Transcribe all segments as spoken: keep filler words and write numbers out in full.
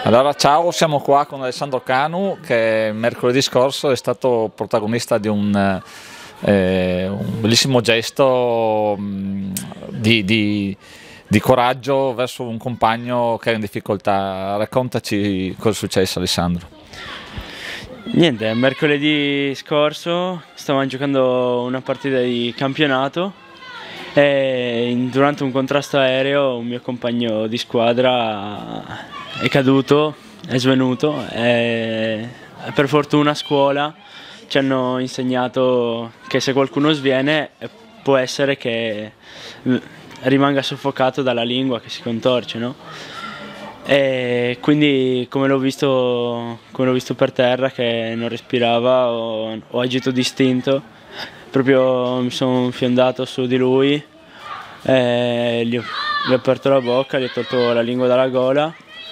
Allora, ciao, siamo qua con Alessandro Canu che mercoledì scorso è stato protagonista di un, eh, un bellissimo gesto mh, di, di- di coraggio verso un compagno che era in difficoltà. Raccontaci cosa è successo, Alessandro. Niente, mercoledì scorso stavamo giocando una partita di campionato e in- durante un contrasto aereo un mio compagno di squadra è caduto, è svenuto e per fortuna a scuola ci hanno insegnato che se qualcuno sviene eh, può essere che eh, rimanga soffocato dalla lingua che si contorce, no? E quindi come l'ho visto, come l'ho visto per terra che non respirava, ho, ho agito distinto, proprio mi sono fiondato su di lui, e gli ho, gli ho aperto la bocca, gli ho tolto la lingua dalla gola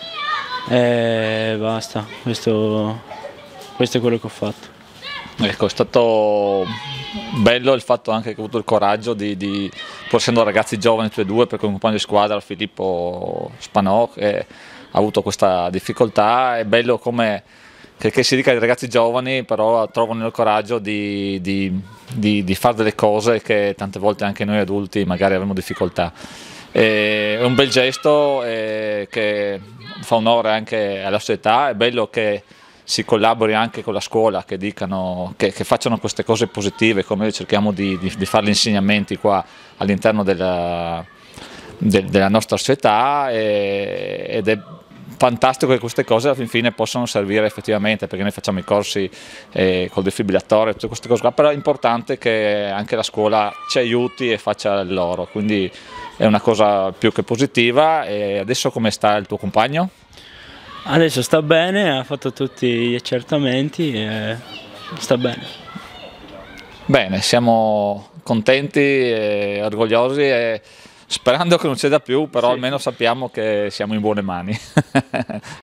e basta, questo, questo è quello che ho fatto. Ecco, è stato bello il fatto anche che hai avuto il coraggio di, di pur essendo ragazzi giovani tutti e due, perché un compagno di squadra, Filippo Spanò, che ha avuto questa difficoltà. È bello come che, che si dica ai ragazzi giovani, però trovano il coraggio di, di, di, di fare delle cose che tante volte anche noi adulti magari avremo difficoltà. È un bel gesto eh, che fa onore anche alla società. È bello che si collabori anche con la scuola, che dicano, che, che facciano queste cose positive, come noi cerchiamo di, di, di fare gli insegnamenti qua all'interno della, de, della nostra società, e, ed è fantastico che queste cose alla fin fine possano servire effettivamente, perché noi facciamo i corsi eh, col defibrillatore, tutte queste cose qua, però è importante che anche la scuola ci aiuti e faccia il loro, quindi è una cosa più che positiva. E adesso come sta il tuo compagno? Adesso sta bene, ha fatto tutti gli accertamenti e sta bene. Bene, siamo contenti e orgogliosi, e sperando che non succeda più, però Sì. almeno sappiamo che siamo in buone mani.